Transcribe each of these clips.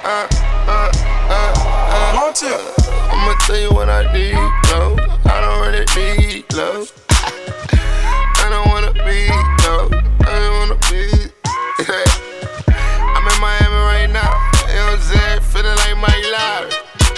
I'ma tell you what I need, love. I don't really need love. I don't wanna be, love. I don't wanna be. I'm in Miami right now, you know what I'm saying? Feeling like Mike Lowry.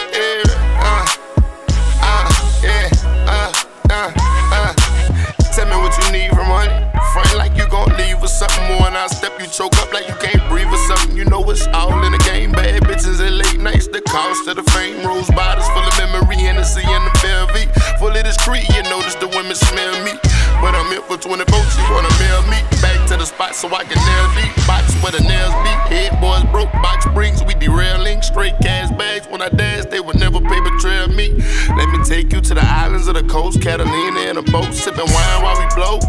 Tell me what you need from money. Front like you gon' leave or something more, and I'll step you choke up like you can't breathe or something. You know it's all in the game. Bad bitches and late nights, the cost of the fame. Rose bottles full of memory, Hennessy in the Bellevue. Full of discreet, you notice the women smell me. But I'm here for 24, she wanna mail me back to the spot so I can nail deep. Box where the nails be. Head boys broke, box springs, we derailing. Straight cash bags, when I dance, they would never paper trail me. Let me take you to the islands of the coast, Catalina in a boat, sipping wine while we blow.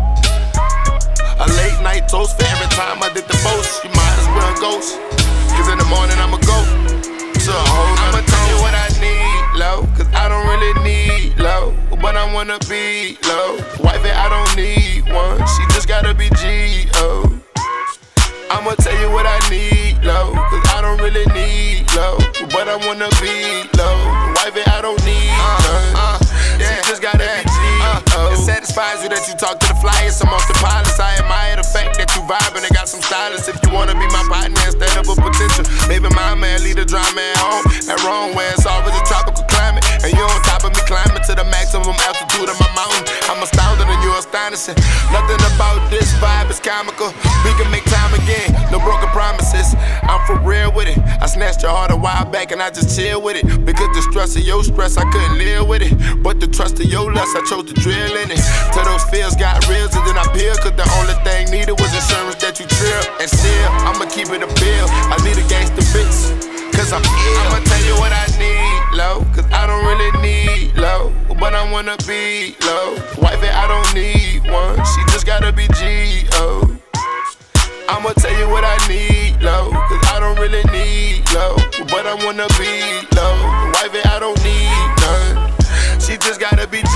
A late night toast for every time I did the most. You might as well ghost, cause in the morning I'ma go to a whole nother. I'ma tell you what I need, low, cause I don't really need low, but I wanna be low. Wifey, I don't need one, she just gotta be G-O. I'ma tell you what I need, low, cause I don't really need low, but I wanna be low. Wifey, I don't need none, she just gotta be G-O. It satisfies you that you talk to the flyers amongst the pilots. I admire the fact that you vibing and got some stylists. If you wanna be my partner instead of a potential, baby, my man, lead the drama at home. At wrong where it's always a tropical climate, and you on top of me climbing to the maximum altitude of my mountain. I'm astounded and you're astonishing. Nothing about this vibe is comical. We can make time again, no broken promises. I'm for real with it. I snatched your heart a while back and I just chill with it. Because the stress of your stress, I couldn't live with it. But the trust of your lust, I chose to drill in it. Till those feels got real, and then I peel. Cause the only thing needed was insurance that you trill. And still, I'ma keep it a bill. I need a gangster bitch, cause I'm ill. I'ma tell you what I need, low, cause I don't really need low, but I wanna be low. Wifey, I don't need one, she just gotta be G-O. I'ma tell you what I need, low, cause I don't really need low, but I wanna be low. Wifey, I don't need none, she just gotta be